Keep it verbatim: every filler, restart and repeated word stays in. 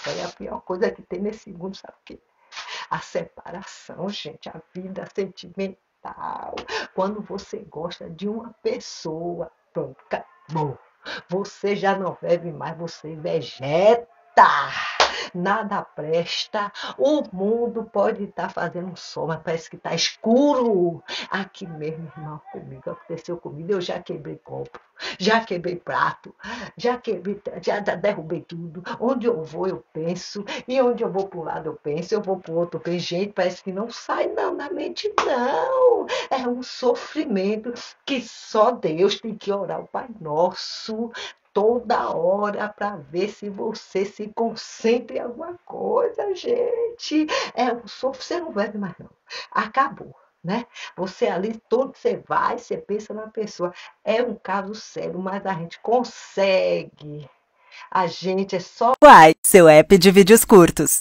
É a pior coisa que tem nesse mundo, sabe o quê? A separação, gente, a vida sentimental. Quando você gosta de uma pessoa, pronto, acabou. Você já não bebe mais, você vegeta. Nada presta. O mundo pode estar fazendo um sol, mas parece que está escuro. Aqui mesmo, irmão, comigo, aconteceu comigo. Eu já quebrei copo, já quebrei prato, já quebrei, já derrubei tudo. Onde eu vou, eu penso. E onde eu vou para um lado, eu penso. Eu vou para o outro, eu penso. Gente, parece que não sai não da mente, não. É um sofrimento que só Deus tem que orar o Pai Nosso toda hora para ver se você se concentra em alguma coisa, gente. É um sofrimento, você não bebe mais não. Acabou. Né? Você ali, todo que você vai, você pensa na pessoa. É um caso sério, mas a gente consegue. A gente é só Uai, seu app de vídeos curtos.